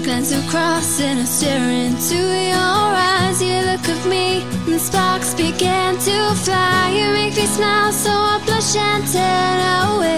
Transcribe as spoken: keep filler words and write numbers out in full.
plans to cross and I stare into your eyes. You look at me and sparks begin to fly. You make me smile so I blush and turn away.